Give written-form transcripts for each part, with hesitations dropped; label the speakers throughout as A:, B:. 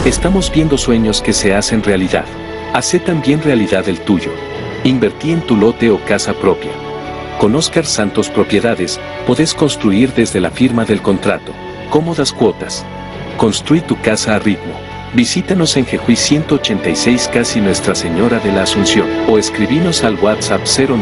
A: Estamos viendo sueños que se hacen realidad. Hacé también realidad el tuyo. Invertí en tu lote o casa propia. Con Oscar Santos Propiedades, podés construir desde la firma del contrato. Cómodas cuotas. Construí tu casa a ritmo. Visítanos en Jejuy 186 casi Nuestra Señora de la Asunción o escribinos al WhatsApp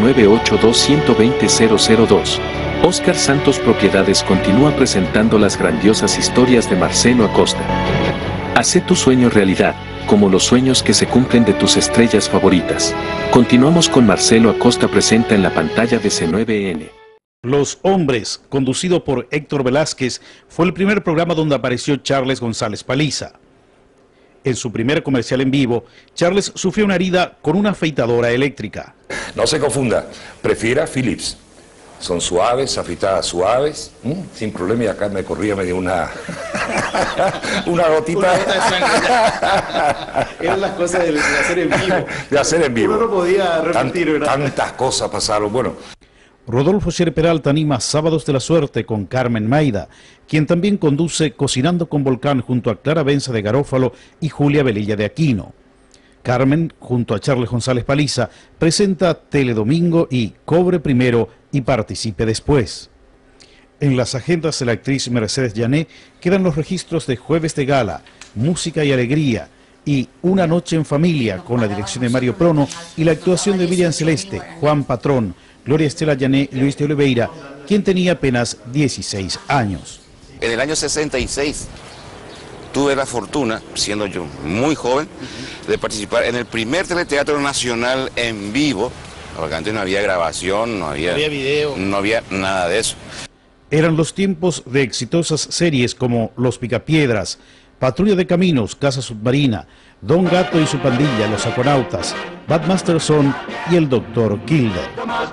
A: 0982120002. Oscar Santos Propiedades continúa presentando las grandiosas historias de Marcelo Acosta. Hacé tu sueño realidad, como los sueños que se cumplen de tus estrellas favoritas. Continuamos con Marcelo Acosta presenta en la pantalla de C9N.
B: Los Hombres, conducido por Héctor Velázquez, fue el primer programa donde apareció Charles González Paliza. En su primer comercial en vivo, Charles sufrió una herida con una afeitadora eléctrica.
C: No se confunda, prefiera Philips. Son suaves, afeitadas suaves, sin problema, y acá me corría medio una gotita.
D: Una gota de sangre. Eran las cosas de hacer en vivo.
C: De hacer en vivo.
D: Uno no podía repetir, ¿verdad?
C: Tantas cosas pasaron, bueno.
B: Rodolfo Scher Peralta anima Sábados de la Suerte con Carmen Maida, quien también conduce Cocinando con Volcán junto a Clara Benza de Garófalo y Julia Velilla de Aquino. Carmen, junto a Charles González Paliza, presenta Teledomingo y Cobre Primero y Participe Después. En las agendas de la actriz Mercedes Llané quedan los registros de Jueves de Gala, Música y Alegría y Una Noche en Familia con la dirección de Mario Prono y la actuación de Miriam Celeste, Juan Patrón, Gloria Estela Llané y Luis de Oliveira, quien tenía apenas 16 años.
E: En el año 66 tuve la fortuna, siendo yo muy joven, de participar en el primer teleteatro nacional en vivo, porque antes no había grabación, no había video, no había nada de eso.
B: Eran los tiempos de exitosas series como Los Picapiedras, Patrulla de Caminos, Casa Submarina, Don Gato y su pandilla, Los Aconautas, Bad Masterson y el Dr. Kilder.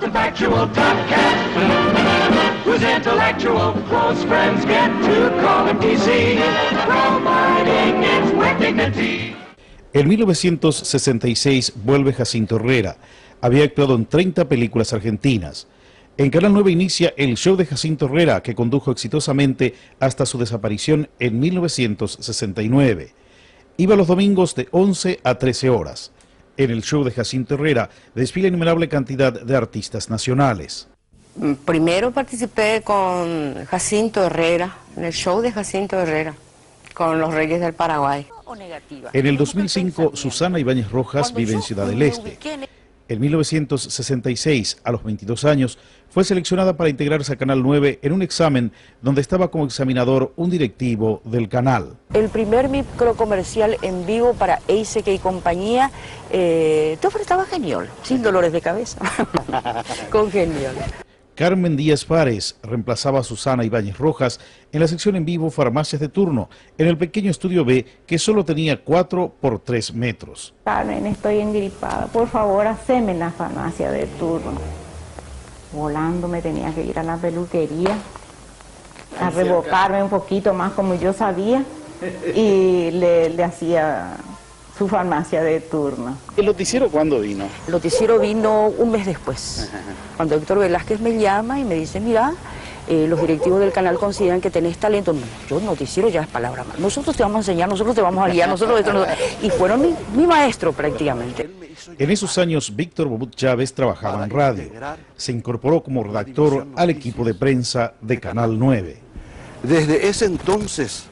B: En 1966 vuelve Jacinto Herrera. Había actuado en 30 películas argentinas. En Canal 9 inicia el show de Jacinto Herrera, que condujo exitosamente hasta su desaparición en 1969. Iba los domingos de 11 a 13 horas. En el show de Jacinto Herrera desfila innumerable cantidad de artistas nacionales.
F: Primero participé con Jacinto Herrera, en el show de Jacinto Herrera, con los Reyes del Paraguay.
B: En el 2005, Susana Ibáñez Rojas vive en Ciudad del Este. En 1966, a los 22 años, fue seleccionada para integrarse a Canal 9 en un examen donde estaba como examinador un directivo del canal.
G: El primer microcomercial en vivo para EISEC y compañía, todo estaba genial, sin dolores de cabeza, con genial.
B: Carmen Díaz Fares reemplazaba a Susana Ibáñez Rojas en la sección en vivo Farmacias de Turno, en el pequeño estudio B que solo tenía 4 por 3 metros.
H: Carmen, estoy engripada, por favor, haceme la farmacia de turno. Volando me tenía que ir a la peluquería, a revocarme un poquito más como yo sabía y le hacía su farmacia de turno.
D: ¿El noticiero cuándo vino?
G: El noticiero vino un mes después, cuando Héctor Velázquez me llama y me dice, mira, los directivos del canal consideran que tenés talento. No, yo noticiero ya es palabra más. Nosotros te vamos a enseñar, nosotros te vamos a guiar, y fueron mi maestro prácticamente.
B: En esos años, Víctor Bobut Chávez trabajaba en radio. Se incorporó como redactor al equipo de prensa de Canal 9.
I: Desde ese entonces,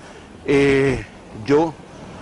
I: yo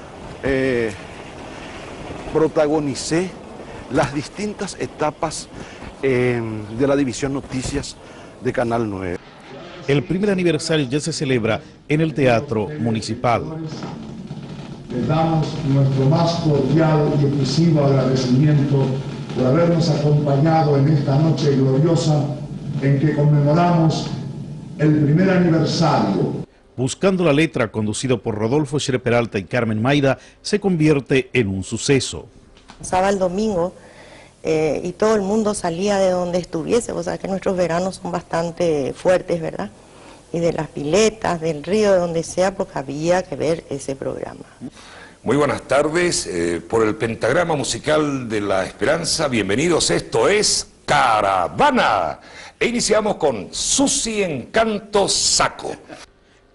I: protagonicé las distintas etapas de la división Noticias de Canal 9.
B: El primer aniversario ya se celebra en el Teatro Municipal.
J: Les damos nuestro más cordial y efusivo agradecimiento por habernos acompañado en esta noche gloriosa en que conmemoramos el primer aniversario.
B: Buscando la letra, conducido por Rodolfo Scher Peralta y Carmen Maida, se convierte en un suceso.
F: Pasaba el domingo y todo el mundo salía de donde estuviese, o sea que nuestros veranos son bastante fuertes, ¿verdad? Y de las piletas, del río, de donde sea, porque había que ver ese programa.
C: Muy buenas tardes, por el pentagrama musical de la Esperanza, bienvenidos, esto es Caravana. E iniciamos con Susi Encanto Saco.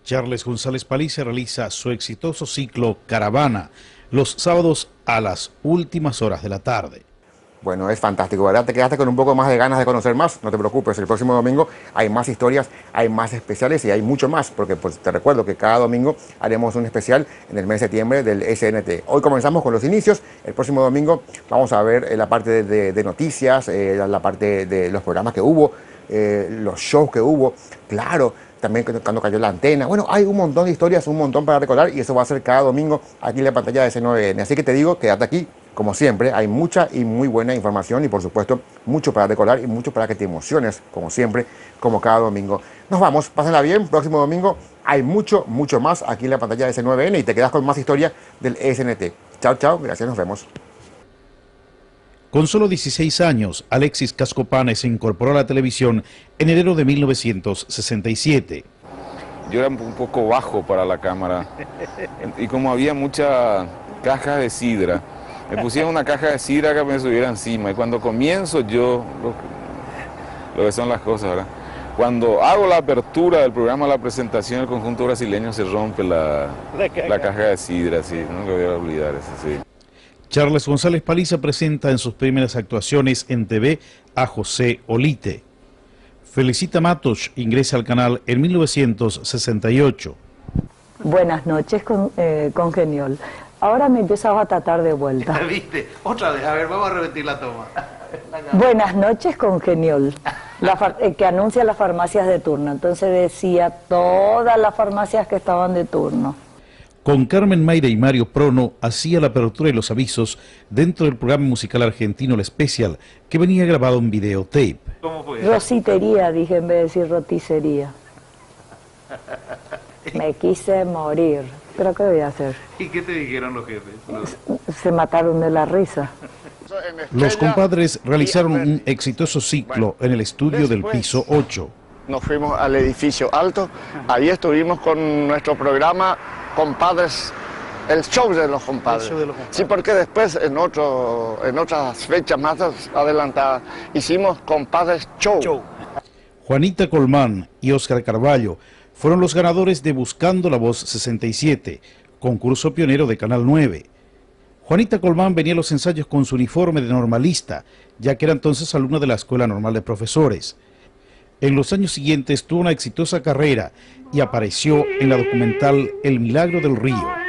B: Charles González Paliza realiza su exitoso ciclo Caravana los sábados a las últimas horas de la tarde.
K: Bueno, es fantástico, ¿verdad? Te quedaste con un poco más de ganas de conocer más, no te preocupes, el próximo domingo hay más historias, hay más especiales y hay mucho más, porque pues, te recuerdo que cada domingo haremos un especial en el mes de septiembre del SNT. Hoy comenzamos con los inicios, el próximo domingo vamos a ver la parte de noticias, la parte de los programas que hubo, los shows que hubo, claro, también cuando cayó la antena. Bueno, hay un montón de historias, un montón para recordar y eso va a ser cada domingo aquí en la pantalla de C9N. Así que te digo, quédate aquí. Como siempre, hay mucha y muy buena información y por supuesto mucho para recordar y mucho para que te emociones, como siempre, como cada domingo. Nos vamos, pásenla bien, próximo domingo hay mucho más aquí en la pantalla de C9N y te quedas con más historia del SNT. Chao, chao, gracias, nos vemos.
B: Con solo 16 años, Alexis Cascopane se incorporó a la televisión en enero de 1967.
L: Yo era un poco bajo para la cámara y como había mucha caja de sidra, me pusieron una caja de sidra que me subiera encima y cuando comienzo yo, lo que son las cosas, ¿verdad? Cuando hago la apertura del programa, la presentación del conjunto brasileño, se rompe la caja de sidra, sí, no me voy a olvidar eso, sí.
B: Charles González Paliza presenta en sus primeras actuaciones en TV a José Olite. Felicita Matos ingresa al canal en 1968.
M: Buenas noches, Congeniol. Ahora me empezaba a tratar de vuelta.
D: ¿Viste? Otra vez, a ver, vamos a repetir la toma.
M: Buenas noches, Congeniol, que anuncia las farmacias de turno. Entonces decía todas las farmacias que estaban de turno.
B: Con Carmen Mayra y Mario Prono hacía la apertura y los avisos dentro del programa musical argentino El Especial, que venía grabado en videotape.
D: ¿Cómo fue?
M: Rositería, dije en vez de decir roticería. Me quise morir. ¿Pero qué voy a hacer?
D: ¿Y qué te dijeron los jefes?
M: Se mataron de la risa.
B: Los compadres realizaron un exitoso ciclo en el estudio del piso 8.
N: Nos fuimos al edificio alto, ahí estuvimos con nuestro programa Compadres, el show de los compadres. Sí, porque después en otras fechas más adelantadas hicimos Compadres Show.
B: Juanita Colmán y Óscar Carballo fueron los ganadores de Buscando la Voz 67, concurso pionero de Canal 9. Juanita Colmán venía a los ensayos con su uniforme de normalista, ya que era entonces alumna de la Escuela Normal de Profesores. En los años siguientes tuvo una exitosa carrera y apareció en la documental El Milagro del Río.